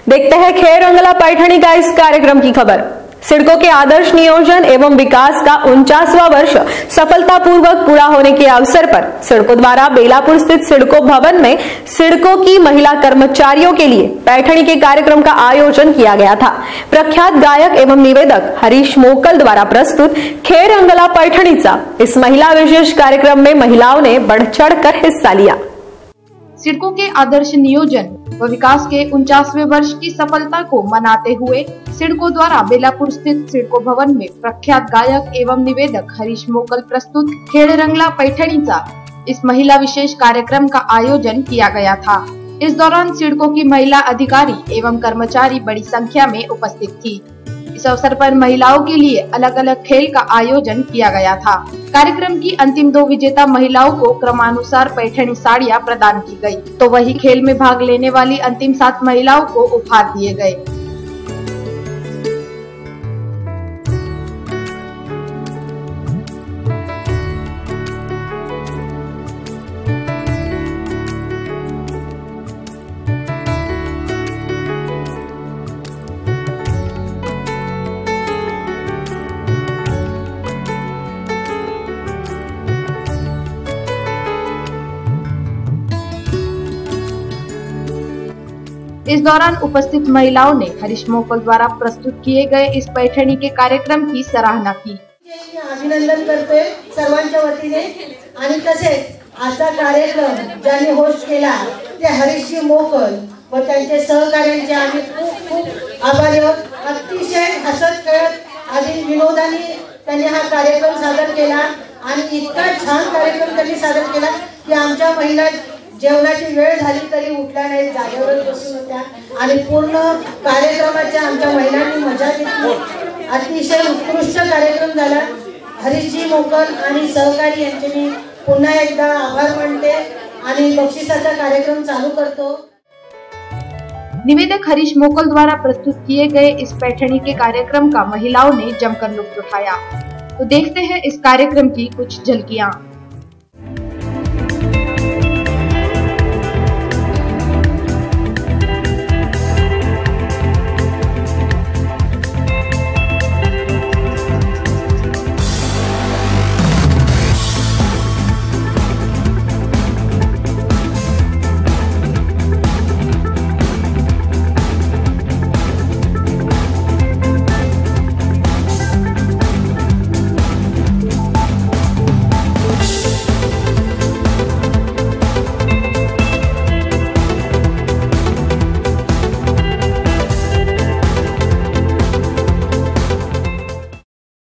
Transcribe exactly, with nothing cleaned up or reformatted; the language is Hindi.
देखते हैं खेर रंगला पैठणी का इस कार्यक्रम की खबर। सिडको के आदर्श नियोजन एवं विकास का उनचासवां वर्ष सफलतापूर्वक पूरा होने के अवसर पर सिडको द्वारा बेलापुर स्थित सिडको भवन में सिडको की महिला कर्मचारियों के लिए पैठणी के कार्यक्रम का आयोजन किया गया था। प्रख्यात गायक एवं निवेदक हरीश मोकल द्वारा प्रस्तुत खेर रंगला पैठणीचा इस महिला विशेष कार्यक्रम में महिलाओं ने बढ़ चढ़ कर हिस्सा लिया। सिडको के आदर्श नियोजन व विकास के उनचासवें वर्ष की सफलता को मनाते हुए सिडको द्वारा बेलापुर स्थित सिडको भवन में प्रख्यात गायक एवं निवेदक हरीश मोकल प्रस्तुत खेर रंगला पैठणीचा इस महिला विशेष कार्यक्रम का आयोजन किया गया था। इस दौरान सिडको की महिला अधिकारी एवं कर्मचारी बड़ी संख्या में उपस्थित थी। इस अवसर पर महिलाओं के लिए अलग अलग खेल का आयोजन किया गया था। कार्यक्रम की अंतिम दो विजेता महिलाओं को क्रमानुसार पैठणी साड़ियां प्रदान की गई, तो वही खेल में भाग लेने वाली अंतिम सात महिलाओं को उपहार दिए गए। इस दौरान उपस्थित महिलाओं ने हरीश मोकल द्वारा प्रस्तुत किए गए इस पैठणी के कार्यक्रम की सराहना की। अभिनंदन करते सर्वांच्या वतीने आणि तसेच आजचा कार्यक्रम ज्यांनी होस्ट केला ते हरीश मोकल व त्यांचे सहकार्यांचे आम्ही खूप खूप आभारी आहोत। अतिशय हसत खेळत आणि विनोदाने त्यांनी हा कार्यक्रम सादर केला आणि इतका छान कार्यक्रम त्यांनी सादर केला की आमच्या महिला जेवणाची वेळ झाली तरी उठल्या नाही, जागेवरच बसून होत्या आणि पूर्ण कार्यक्रमाच्या आमच्या महिलांनी मजा घेतली। अतिशय उत्कृष्ट कार्यक्रम झाला। हरीशजी मोकल आणि सहकारी यांचे मी पुन्हा एकदा आभार मानते आणि बक्षिसाचा कार्यक्रम चालू करतो। निवेदक हरीश मोकल द्वारा प्रस्तुत किए गए इस पैठणी के कार्यक्रम का महिलाओं ने जमकर लुत्फ उठाया। तो देखते हैं इस कार्यक्रम की कुछ झलकियां।